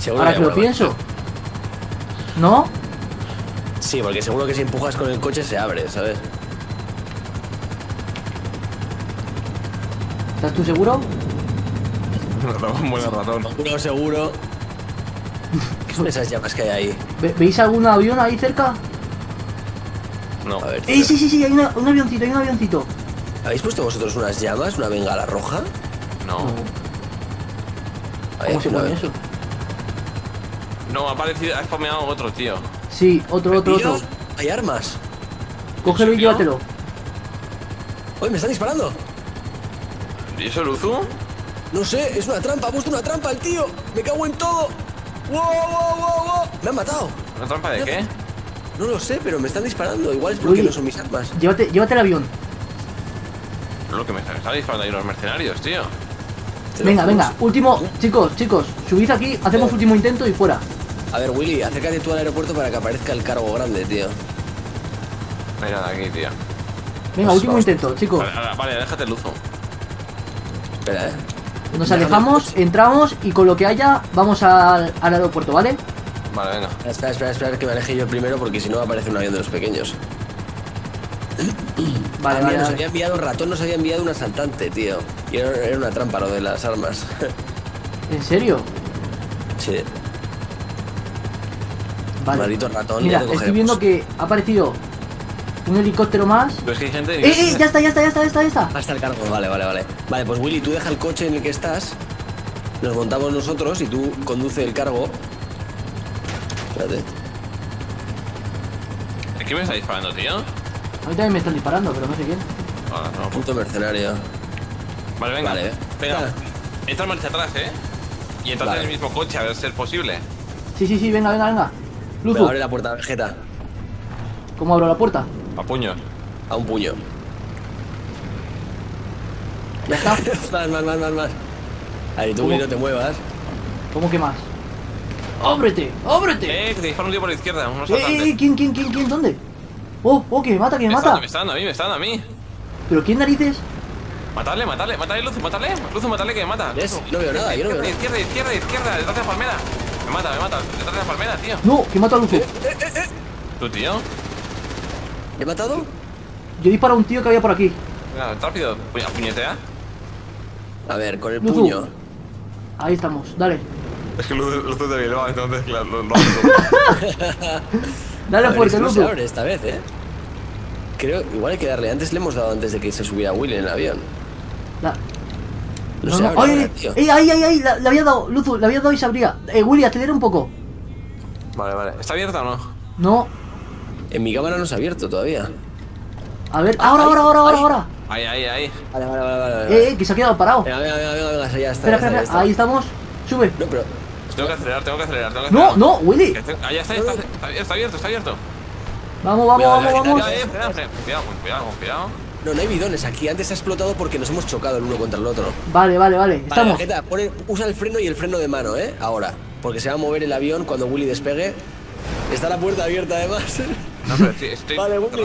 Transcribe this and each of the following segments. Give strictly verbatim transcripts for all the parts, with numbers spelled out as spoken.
Seguro Ahora que lo pienso. ¿No? Sí, porque seguro que si empujas con el coche se abre, ¿sabes? ¿Estás tú seguro? Ratón, buena ratón. Seguro, seguro. ¿Qué son esas llamas que hay ahí? ¿Ve- ¿Veis algún avión ahí cerca? No. A ver, ¡Eh, sí, sí, sí! Hay una- un avioncito, hay un avioncito. ¿habéis puesto vosotros unas llamas? ¿Una bengala roja? No. Ahí ¿Cómo hay se una- pone eso? No, ha aparecido, ha spameado otro, tío. Sí, otro, otro, Tío, otro. hay armas. Cógelo y serio? llévatelo. ¡Uy, me están disparando! ¿Y eso, Luzu? No sé, es una trampa, ha puesto una trampa el tío. Me cago en todo. ¡Wow, wow, wow, wow! Me han matado. ¿Una trampa de qué? No lo sé, pero me están disparando. Igual es porque Uy. no son mis armas. Llévate, llévate el avión. Lo que me están está disparando ahí los mercenarios, tío. Te lo Venga, juro. venga. Último. Chicos, chicos. Subid aquí, hacemos Eh. último intento y fuera. A ver, Willy, acércate tú al aeropuerto para que aparezca el cargo grande, tío. No hay nada aquí, tío. Venga, Pues último vamos. intento, chicos. Vale, ahora- vale, déjate Luzu. Espera, eh. Nos Déjame- alejamos, entramos y con lo que haya vamos al, al aeropuerto, ¿vale? Vale, venga. Espera, espera, espera, que me aleje yo primero porque si no aparece un avión de los pequeños. Vale, Ah, vale, mira, nos vale. había enviado ratón, nos había enviado un asaltante, tío. Y era, era una trampa lo de las armas. ¿En serio? Sí. Vale. Maldito ratón. Mira, ya te estoy viendo cogeremos. que ha aparecido un helicóptero más. Pero es que hay gente... ¡Eh, eh! ¡Ya está, ya está, ya está, ya está, ya está! Ah, está el cargo, vale, vale, vale. Vale, pues Willy, tú deja el coche en el que estás. Nos montamos nosotros y tú conduce el cargo. Espérate. ¿De qué me está disparando, tío? A mí también me están disparando, pero no sé quién. Vale, no. Punto mercenario. Vale, venga. Vale. Venga. Ah. Entra marcha atrás, ¿eh? Y entra Vale. en el mismo coche, a ver si es posible. Sí, sí, sí, venga, venga, venga. Me Luzu, abre la puerta, Vegeta. ¿cómo abro la puerta? A puños. A un puño. Ya está. más, más, más, más, más. Ahí tú, ¿Cómo? Willy, no te muevas. ¿Cómo que más? ¡Ábrete! ¡Ábrete! Eh, que te dispara un tío por la izquierda, un ¡Eh, asaltante. eh! ¿Quién, quién, quién, quién? ¿Dónde? ¡Oh, oh, que me mata, que me Me está mata! dando, me está dando a mí, me está dando a mí. ¿Pero quién narices? Matadle, matadle, matadle, Luzu, matadle. Luzu, matadle que me mata. ¿Ves? Luzu. No veo nada, yo no veo Izquierda, nada. izquierda, izquierda, izquierda, detrás de la palmera. Me mata, me mata, detrás de la palmera, tío. ¡No! ¡Que mato a Luzu! ¿Tú, tío? ¿Le he matado? Yo disparo a un tío que había por aquí. Venga, rápido, pu- puñetea. A ver, con el Luzu. puño. Ahí estamos, dale. Es que Luzu, Luzu te Bilbao, entonces, claro, lo, lo Dale A ver, fuerte, esto no se Luzu. abre esta vez, ¿eh? Creo, igual hay que darle. Antes le hemos dado antes de que se subiera Willy en el avión. La- No, No, se no, abre ¡ay, ahora, ay, tío. ay, ay, ay, ay! La- Le había dado, Luzu, le había dado y se abría. Eh, Willy, acelera un poco. Vale, vale. ¿Está abierta o no? No. En mi cámara no se ha abierto todavía. A ver, ahora, ahora, ahora, ahora, ahora. Ahí, ahí, ahí. Vale, vale, vale, vale. vale. Eh, eh, que se ha quedado parado. Venga, venga, venga, venga, venga, ya está. Espera, ya espera, está, ya espera. está. Ahí estamos. Sube. No, pero. Tengo que acelerar, tengo que acelerar, tengo que No, acelerar. no, Willy. Que tengo- Ah, ya está, ya está, está, está abierto, está abierto. Vamos, vamos, Cuidado, vamos, cuidado, vamos. Cuidado, eh, frena, frena. Cuidado, cuidado, cuidado. No, no hay bidones aquí. Antes ha explotado porque nos hemos chocado el uno contra el otro. Vale, vale, vale. Vale, Estamos. Vegeta, pone- usa el freno y el freno de mano, ¿eh? Ahora. Porque se va a mover el avión cuando Willy despegue. Está la puerta abierta, además. No, pero estoy... estoy Vale, Willy.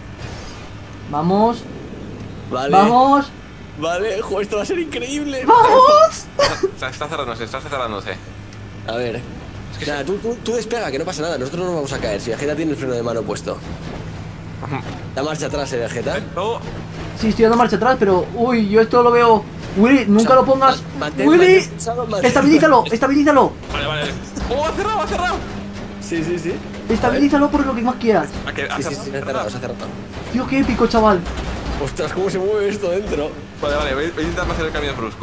Vamos. Vale. Vamos. Vale, jo, esto va a ser increíble. ¡Vamos! Está, está cerrándose, está cerrándose. A ver. Nada, tú, tú, tú despega, que no pasa nada. Nosotros no nos vamos a caer. Si Vegeta tiene el freno de mano puesto. La marcha atrás, ¿eh, Vegeta? No. Sí, estoy dando marcha atrás, pero. Uy, yo esto lo veo. Willy, nunca O sea, lo pongas. man- mantén- Willy, mantén pulsado, mantén- estabilízalo, estabilízalo. Vale, vale. ¡Oh, ha cerrado, ha cerrado! Sí, sí, sí. Estabilízalo por lo que más quieras. ¿A qué? ¿Ha Sí, sí, cerrado? sí, se ha cerrado, se ha cerrado. Tío, qué épico, chaval. Ostras, cómo se mueve esto dentro. Vale, vale, voy, voy a intentar no hacer el cambio brusco.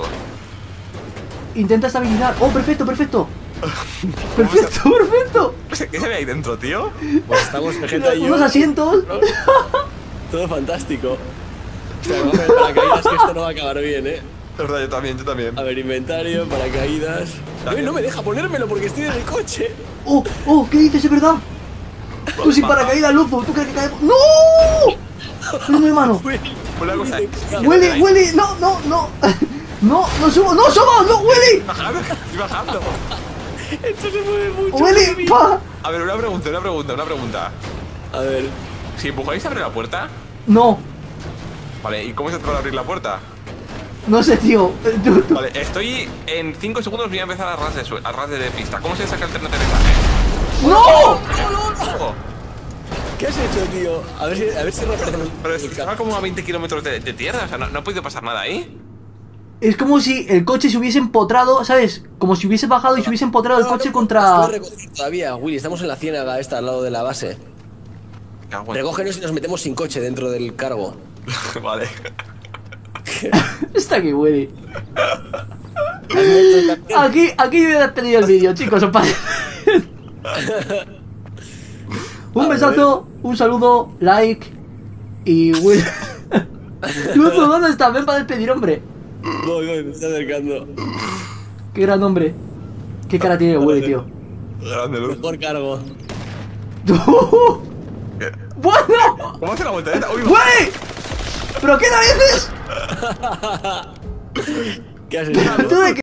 Intenta estabilizar. Oh, perfecto, perfecto. Perfecto, perfecto. ¿Qué se, qué se ve ahí dentro, tío? Pues estamos Vegeta y yo. Unos asientos. Todo fantástico. Ostras, vamos a ver paracaídas, que esto no va a acabar bien, ¿eh? Es verdad, yo también, yo también. A ver, inventario, paracaídas. Uy, no me deja ponérmelo porque estoy en el coche. Oh, oh, ¿qué dices? ¿Es verdad? Tú sin paracaídas, Luzu. ¿Tú crees que cae? ¡No! Freno de mano. Una cosa. Willy, Willy, no, no, no. No, no subo, no subas, no, Willy. Bajando, estoy bajando. Esto se mueve mucho. Willy, pa. A ver, una pregunta, una pregunta, una pregunta. A ver. Si empujáis, ¿abre la puerta? No. Vale, ¿y cómo se trata de abrir la puerta? No sé, tío. Tú- tú- Vale, estoy en cinco segundos voy a empezar a ras de, sue- a ras de, de pista. ¿Cómo se saca el tren de aterrizaje? ¡No! Ojo. ¿Qué has hecho, tío? A ver si, a ver si reaparecemos. Pero estaba como a veinte kilómetros de, de tierra, o sea, no, no ha podido pasar nada ahí. Es como si el coche se hubiese empotrado, ¿sabes? Como si hubiese bajado y se hubiese empotrado el No, coche no, contra... no recoger todavía, Willy, estamos en la ciénaga esta al lado de la base. Cago en- Recógenos y nos metemos sin coche dentro del cargo. Vale. Está aquí, Willy. Aquí, aquí yo he despedido el vídeo, chicos, os parece. Un besazo, un saludo, like y Will. Luzo, ¿dónde estás? Ven para despedir, hombre. Voy, voy, me está acercando. Qué gran hombre. Qué cara tiene Willy, tío. Grande luz. Mejor cargo. ¡Bueno! ¿Cómo hace la voltereta? Uy, ¡Willy! ¿Pero qué narices? ¿Qué has hecho? ¿Tú de qué?